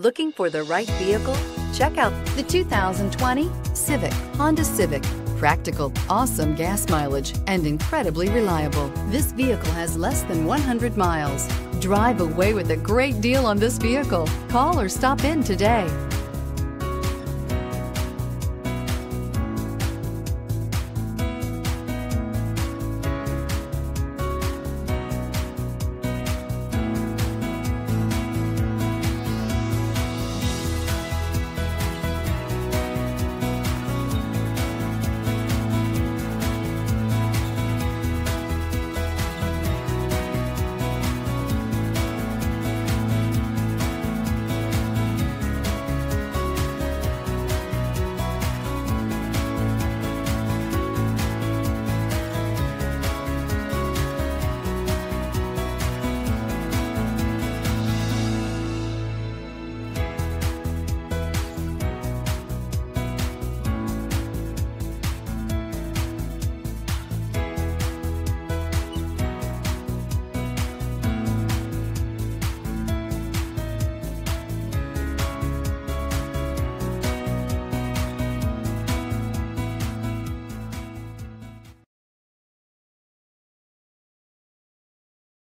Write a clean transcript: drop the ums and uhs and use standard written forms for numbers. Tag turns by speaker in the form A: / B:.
A: Looking for the right vehicle? Check out the 2020 Civic, Honda Civic. Practical, awesome gas mileage, and incredibly reliable. This vehicle has less than 100 miles. Drive away with a great deal on this vehicle. Call or stop in today.